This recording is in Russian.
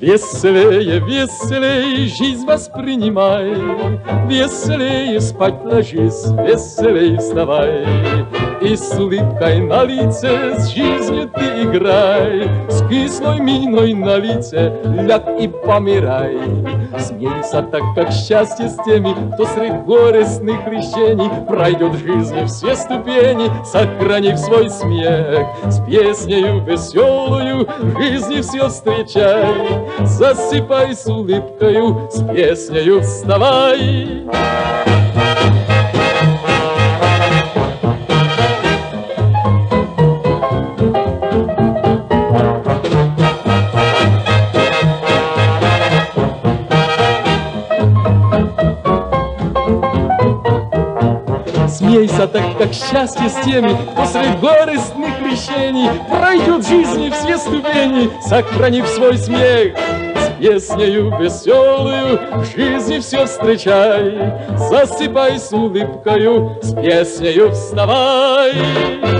Веселее, веселее жизнь воспринимай, веселее спать ложись, веселее вставай. И с улыбкой на лице с жизнью ты играй, с кислой миной на лице ляг и помирай. Смейся так, как счастье с теми, кто средь горестных крещений пройдет в жизни все ступени, сохранив свой смех. С песнею веселую в жизни все встречай, засыпай с улыбкою, с песнею вставай. Смейся так, как счастье с теми, кто средь горестных крещений пройдет в жизни все ступени, сохранив свой смех. С песнею веселую в жизни все встречай, засыпай с улыбкою, с песнею вставай.